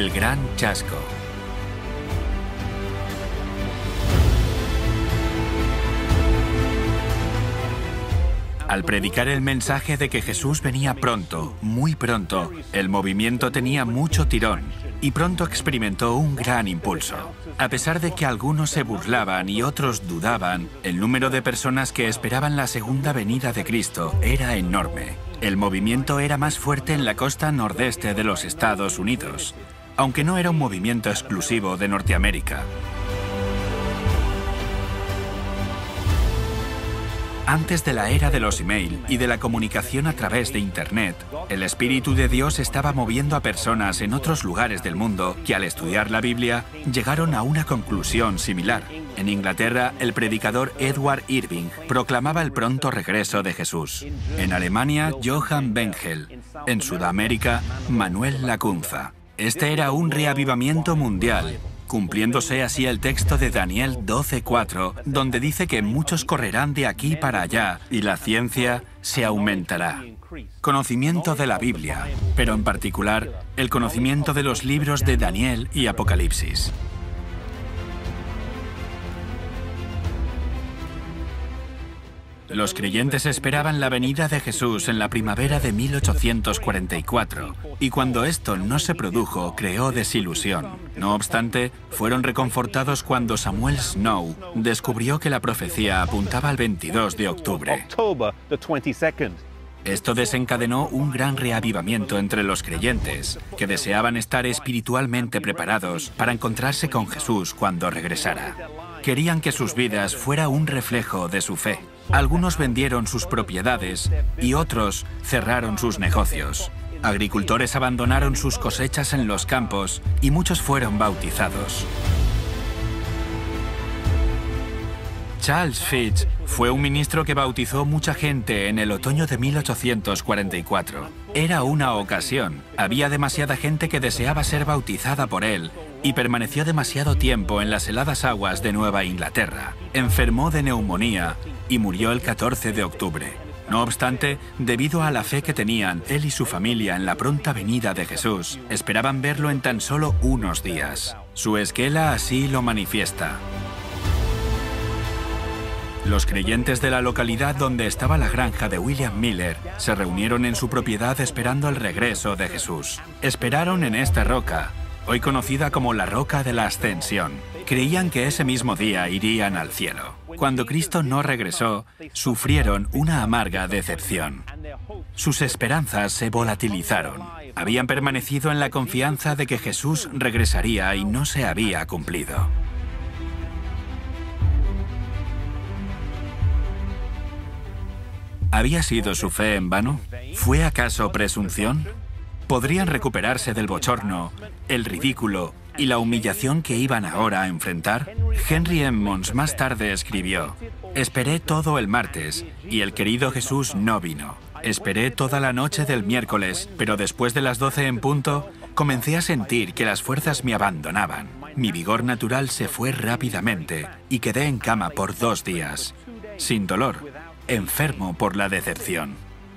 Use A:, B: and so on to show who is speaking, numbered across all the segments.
A: El gran chasco. Al predicar el mensaje de que Jesús venía pronto, muy pronto, el movimiento tenía mucho tirón y pronto experimentó un gran impulso. A pesar de que algunos se burlaban y otros dudaban, el número de personas que esperaban la segunda venida de Cristo era enorme. El movimiento era más fuerte en la costa nordeste de los Estados Unidos, aunque no era un movimiento exclusivo de Norteamérica. Antes de la era de los email y de la comunicación a través de Internet, el Espíritu de Dios estaba moviendo a personas en otros lugares del mundo que al estudiar la Biblia llegaron a una conclusión similar. En Inglaterra, el predicador Edward Irving proclamaba el pronto regreso de Jesús. En Alemania, Johann Bengel. En Sudamérica, Manuel Lacunza. Este era un reavivamiento mundial, cumpliéndose así el texto de Daniel 12:4, donde dice que muchos correrán de aquí para allá y la ciencia se aumentará. Conocimiento de la Biblia, pero en particular el conocimiento de los libros de Daniel y Apocalipsis. Los creyentes esperaban la venida de Jesús en la primavera de 1844, y cuando esto no se produjo, creó desilusión. No obstante, fueron reconfortados cuando Samuel Snow descubrió que la profecía apuntaba al 22 de octubre. Esto desencadenó un gran reavivamiento entre los creyentes, que deseaban estar espiritualmente preparados para encontrarse con Jesús cuando regresara. Querían que sus vidas fuera un reflejo de su fe. Algunos vendieron sus propiedades y otros cerraron sus negocios. Agricultores abandonaron sus cosechas en los campos y muchos fueron bautizados. Charles Fitch fue un ministro que bautizó mucha gente en el otoño de 1844. Era una ocasión. Había demasiada gente que deseaba ser bautizada por él y permaneció demasiado tiempo en las heladas aguas de Nueva Inglaterra. Enfermó de neumonía y murió el 14 de octubre. No obstante, debido a la fe que tenían él y su familia en la pronta venida de Jesús, esperaban verlo en tan solo unos días. Su esquela así lo manifiesta. Los creyentes de la localidad donde estaba la granja de William Miller se reunieron en su propiedad esperando el regreso de Jesús. Esperaron en esta roca, hoy conocida como la Roca de la Ascensión. Creían que ese mismo día irían al cielo. Cuando Cristo no regresó, sufrieron una amarga decepción. Sus esperanzas se volatilizaron. Habían permanecido en la confianza de que Jesús regresaría y no se había cumplido. ¿Había sido su fe en vano? ¿Fue acaso presunción? ¿Podrían recuperarse del bochorno, el ridículo y la humillación que iban ahora a enfrentar? Henry Emmons más tarde escribió: «Esperé todo el martes y el querido Jesús no vino. Esperé toda la noche del miércoles, pero después de las 12 en punto, comencé a sentir que las fuerzas me abandonaban. Mi vigor natural se fue rápidamente y quedé en cama por 2 días, sin dolor, enfermo por la decepción».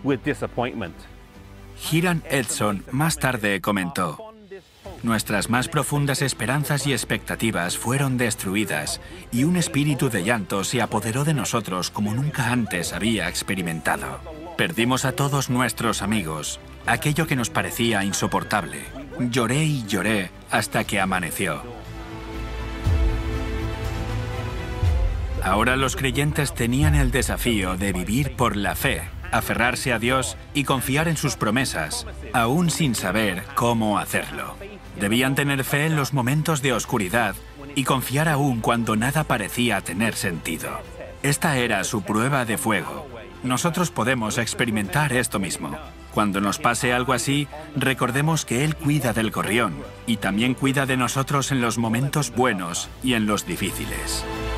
A: Hiram Edson más tarde comentó: «Nuestras más profundas esperanzas y expectativas fueron destruidas y un espíritu de llanto se apoderó de nosotros como nunca antes había experimentado. Perdimos a todos nuestros amigos, aquello que nos parecía insoportable. Lloré y lloré hasta que amaneció». Ahora los creyentes tenían el desafío de vivir por la fe, aferrarse a Dios y confiar en sus promesas, aún sin saber cómo hacerlo. Debían tener fe en los momentos de oscuridad y confiar aún cuando nada parecía tener sentido. Esta era su prueba de fuego. Nosotros podemos experimentar esto mismo. Cuando nos pase algo así, recordemos que Él cuida del gorrión y también cuida de nosotros en los momentos buenos y en los difíciles.